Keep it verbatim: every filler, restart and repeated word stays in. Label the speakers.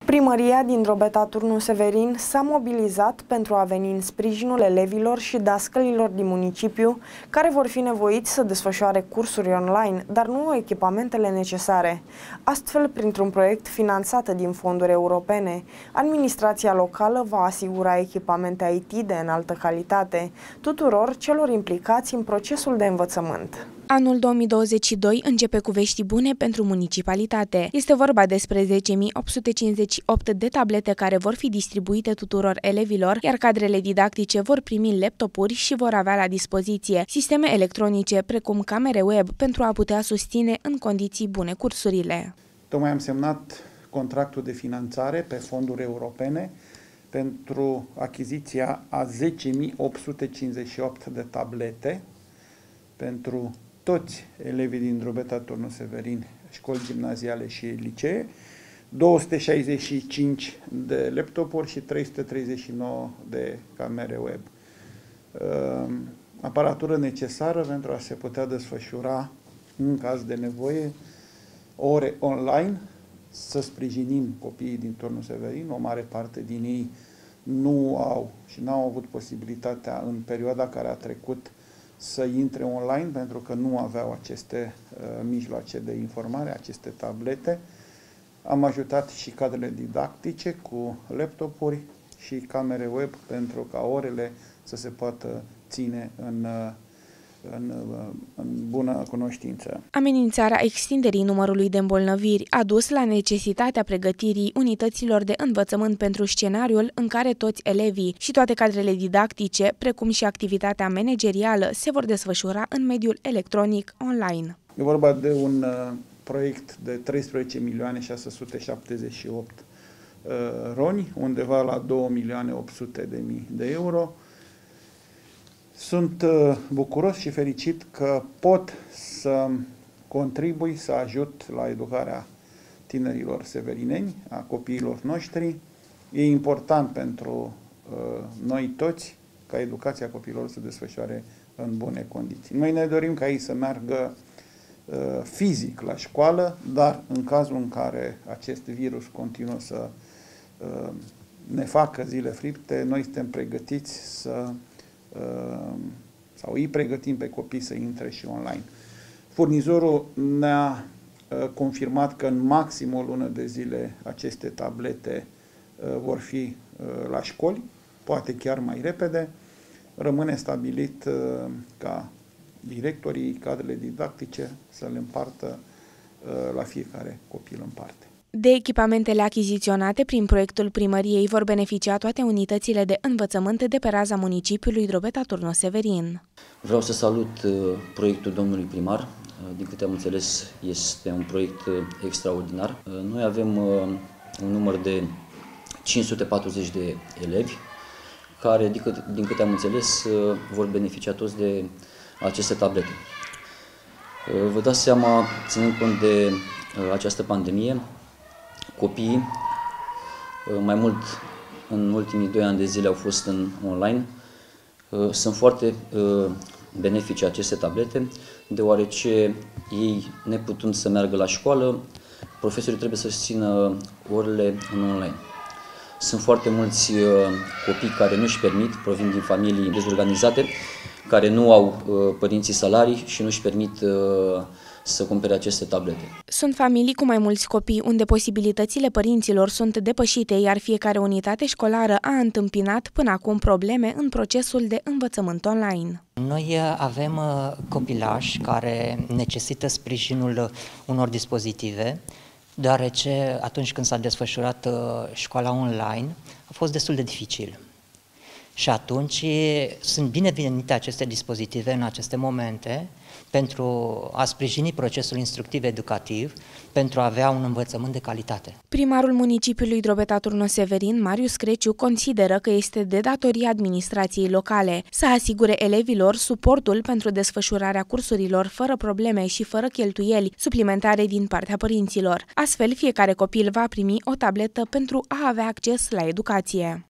Speaker 1: Primăria din Drobeta Turnu Severin s-a mobilizat pentru a veni în sprijinul elevilor și dascălilor din municipiu care vor fi nevoiți să desfășoare cursuri online, dar nu au echipamentele necesare. Astfel, printr-un proiect finanțat din fonduri europene, administrația locală va asigura echipamente I T de înaltă calitate tuturor celor implicați în procesul de învățământ.
Speaker 2: Anul două mii douăzeci și doi începe cu vești bune pentru municipalitate. Este vorba despre zece mii opt sute cincizeci și opt de tablete care vor fi distribuite tuturor elevilor, iar cadrele didactice vor primi laptopuri și vor avea la dispoziție sisteme electronice precum camere web pentru a putea susține în condiții bune cursurile.
Speaker 3: Tocmai am semnat contractul de finanțare pe fonduri europene pentru achiziția a zece mii opt sute cincizeci și opt de tablete pentru toți elevii din Drobeta Turnu Severin, școli gimnaziale și licee, două sute șaizeci și cinci de laptopuri și trei sute treizeci și nouă de camere web. Aparatură necesară pentru a se putea desfășura, în caz de nevoie, ore online, să sprijinim copiii din Turnu Severin. O mare parte din ei nu au și n-au avut posibilitatea în perioada care a trecut să intre online pentru că nu aveau aceste uh, mijloace de informare, aceste tablete. Am ajutat și cadrele didactice cu laptopuri și camere web pentru ca orele să se poată ține în, în, în bună cunoștință.
Speaker 2: Amenințarea extinderii numărului de îmbolnăviri a dus la necesitatea pregătirii unităților de învățământ pentru scenariul în care toți elevii și toate cadrele didactice, precum și activitatea managerială, se vor desfășura în mediul electronic online.
Speaker 3: E vorba de un uh, proiect de treisprezece milioane șase sute șaptezeci și opt uh, roni, undeva la două milioane opt sute de mii de euro. Sunt uh, bucuros și fericit că pot să contribui, să ajut la educarea tinerilor severineni, a copiilor noștri. E important pentru uh, noi toți ca educația copiilor să desfășoare în bune condiții. Noi ne dorim ca ei să meargă uh, fizic la școală, dar în cazul în care acest virus continuă să uh, ne facă zile fripte, noi suntem pregătiți să sau îi pregătim pe copii să intre și online. Furnizorul ne-a confirmat că în maxim o lună de zile aceste tablete vor fi la școli, poate chiar mai repede. Rămâne stabilit ca directorii, cadrele didactice să le împartă la fiecare copil în parte.
Speaker 2: De echipamentele achiziționate prin proiectul primăriei vor beneficia toate unitățile de învățământ de pe raza municipiului Drobeta Turnu Severin.
Speaker 4: Vreau să salut proiectul domnului primar. Din câte am înțeles, este un proiect extraordinar. Noi avem un număr de cinci sute patruzeci de elevi care, din câte am înțeles, vor beneficia toți de aceste tablete. Vă dați seama, ținând cont de această pandemie, copiii, mai mult în ultimii doi ani de zile au fost în online. Sunt foarte benefice aceste tablete, deoarece ei, neputând să meargă la școală, profesorii trebuie să-și țină orele în online. Sunt foarte mulți copii care nu își permit, provin din familii dezorganizate, care nu au părinții salarii și nu își permit să cumpere aceste tablete.
Speaker 2: Sunt familii cu mai mulți copii unde posibilitățile părinților sunt depășite, iar fiecare unitate școlară a întâmpinat până acum probleme în procesul de învățământ online.
Speaker 5: Noi avem copilași care necesită sprijinul unor dispozitive, deoarece atunci când s-a desfășurat școala online a fost destul de dificil. Și atunci sunt binevenite aceste dispozitive în aceste momente pentru a sprijini procesul instructiv-educativ, pentru a avea un învățământ de calitate.
Speaker 2: Primarul municipiului Drobeta Turnu Severin, Marius Creciu, consideră că este de datorie administrației locale să asigure elevilor suportul pentru desfășurarea cursurilor fără probleme și fără cheltuieli suplimentare din partea părinților. Astfel, fiecare copil va primi o tabletă pentru a avea acces la educație.